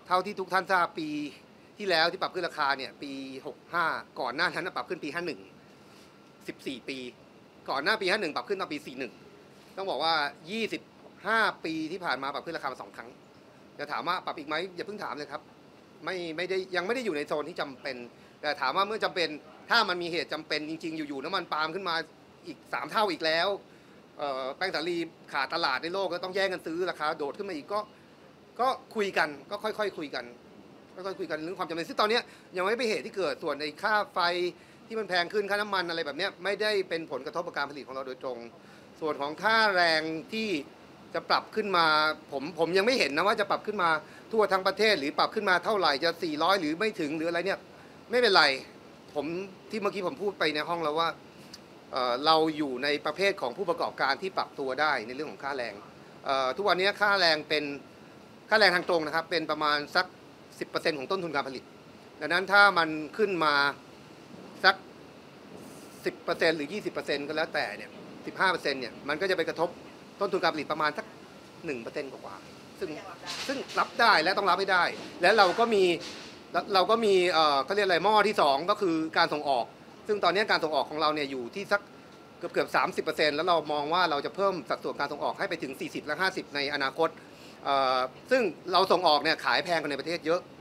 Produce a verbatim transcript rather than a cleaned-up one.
เท่าที่ทุกท่านทราบปีที่แล้วที่ปรับขึ้นราคาเนี่ยปีหกห้าก่อนหน้านั้นปรับขึ้นปีห้าหนึ่ง สิบสี่ปีก่อนหน้าปีห้าหนึ่งปรับขึ้นตอนปีสี่สิบเอ็ดต้องบอกว่ายี่สิบห้าปีที่ผ่านมาปรับขึ้นราคามาสองครั้งจะถามว่าปรับอีกไหมอย่าเพิ่งถามเลยครับไม่ไม่ได้ยังไม่ได้อยู่ในโซนที่จำเป็นแต่ถามว่าเมื่อจำเป็นถ้ามันมีเหตุจำเป็นจริงๆอยู่ๆน้ำมันปาล์มขึ้นมาอีกสามเท่าอีกแล้วแป้งสาลีขาดตลาดในโลกก็ต้องแย่งกันซื้อราคาโดดขึ้นมาอีกก็ก็คุยกันก็ค่อยๆคุยกันค่อยๆคุยกันเรื่องความจำเป็นซึ่งตอนนี้ยังไม่เป็นเหตุที่เกิดส่วนในค่าไฟที่มันแพงขึ้นค่าน้ำมันอะไรแบบนี้ไม่ได้เป็นผลกระทบกับการผลิตของเราโดยตรงส่วนของค่าแรงที่จะปรับขึ้นมาผมผมยังไม่เห็นนะว่าจะปรับขึ้นมาทั่วทั้งประเทศหรือปรับขึ้นมาเท่าไหร่จะสี่ร้อยหรือไม่ถึงหรืออะไรเนี่ยไม่เป็นไรผมที่เมื่อกี้ผมพูดไปในห้องแล้วว่าเอ่อเราอยู่ในประเภทของผู้ประกอบการที่ปรับตัวได้ในเรื่องของค่าแรงเอ่อทุกวันนี้ค่าแรงเป็นค่าแรงทางตรงนะครับเป็นประมาณสัก สิบเปอร์เซ็นต์ ของต้นทุนการผลิตดังนั้นถ้ามันขึ้นมาสัก สิบเปอร์เซ็นต์ หรือ ยี่สิบเปอร์เซ็นต์ ก็แล้วแต่เนี่ย สิบห้าเปอร์เซ็นต์ เนี่ยมันก็จะไปกระทบต้นทุนการผลิตประมาณสัก หนึ่งเปอร์เซ็นต์ กว่าซึ่งซึ่งรับได้และต้องรับให้ได้และเราก็มีเราก็มีเอ่อเขาเรียกอะไรหม้อที่สองก็คือการส่งออกซึ่งตอนนี้การส่งออกของเราเนี่ยอยู่ที่สักเกือบเกือบ สามสิบเปอร์เซ็นต์ แล้วเรามองว่าเราจะเพิ่มสัดส่วนการส่งออกให้ไปถึง สี่สิบ และ ห้าสิบ ในอนาคตเอ่อซึ่งเราส่งออกเนี่ยขายแพงกว่าในประเทศเยอะ